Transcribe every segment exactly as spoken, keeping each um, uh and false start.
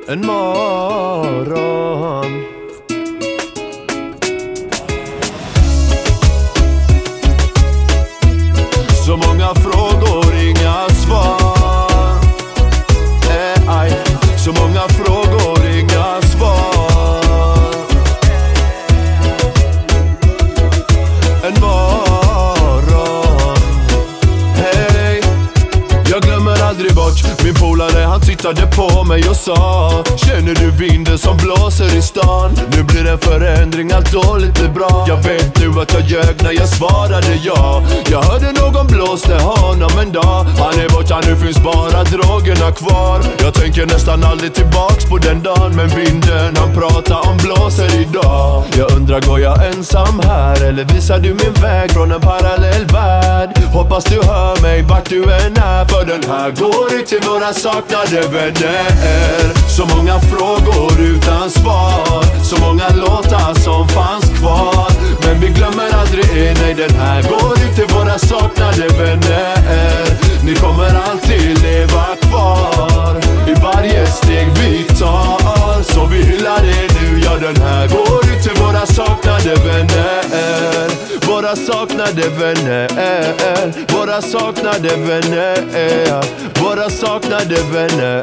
en morgon. Så många frågor, inga svar. eh, aj. Så många frågor, inga svar. En morgon. Hej. Jag glömmer aldrig bort min polare, han tittade på mig och sa: känner du vinden som blåser i stan? Nu blir det en förändring, allt dåligt blir bra. Jag vet nu att jag ljög när jag svarade ja. Jag hörde någon blåste honom en dag. Han är borta, nu finns bara drogerna kvar. Jag tänker nästan aldrig tillbaks på den dagen. Men vinden han pratar om blåser idag. Jag undrar, går jag ensam här? Eller visar du min väg från en parallell värld? Hoppas du hör mig vart du än är. För den här går ut till våra saknade vänner. Så många frågor utan svar. Så många låtar som fanns kvar. Men vi glömmer aldrig er. Nej, den här går ut till våra saknade vänner. Ni kommer alltid leva kvar i varje steg vi tar. Så vi hyllar er nu. Ja, den här går ut till våra saknade vänner. Våra saknade vänner. Våra saknade vänner. Våra saknade vänner.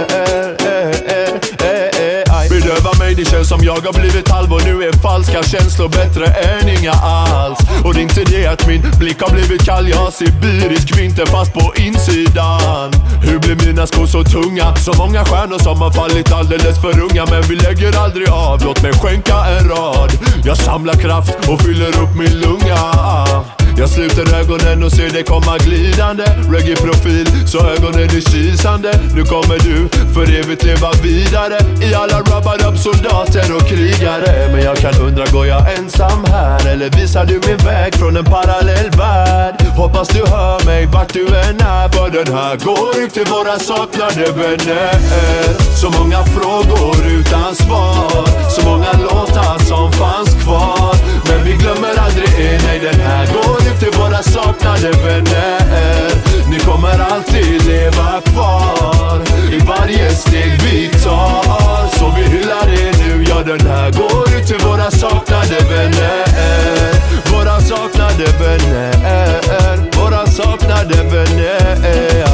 Bedöva mig, det känns som jag har blivit halv. Och nu är falska känslor bättre än inga alls. Och det är inte det att min blick har blivit kall. Jag har sibirisk vinter fast på insidan. Hur blir mina skor så tunga? Så många stjärnor som har fallit alldeles för unga. Men vi lägger aldrig av, låt mig skänka en rad. Jag samlar kraft och fyller upp min lunga. Jag sluter ögonen och ser det komma glidande. Reggae-profil, så ögonen är kisande. Nu kommer du för evigt leva vidare i alla rubber-up soldater och krigare. Men jag kan undra, går jag ensam här? Eller visar du min väg från en parallell värld? Hoppas du hör mig vart du än är. För den här går ut till våra saknade vänner. Så många frågor utan svar. Så många låtar som fanns kvar. Men vi glömmer aldrig er. Nej, den här går ut till våra saknade vänner. Ni kommer alltid leva kvar i varje steg vi tar. Så vi hyllar er nu. Ja, den här går ut till våra saknade vänner. Våra saknade vänner. Våra saknade vänner.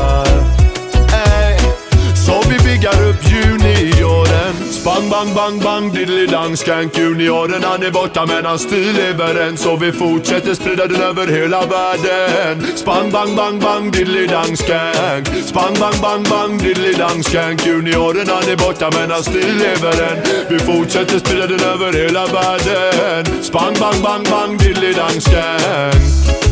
Så vi byggar upp junioren. Spang bang bang bang diddly dang skank. Junioren han är borta men han stil lever än. Så vi fortsätter sprida den över hela världen. Spang bang bang bang diddly dang skank. Spang bang bang bang diddly dang skank. Junioren han är borta men han stil lever än. Vi fortsätter sprida den över hela världen. Spang bang bang bang diddly dang skank.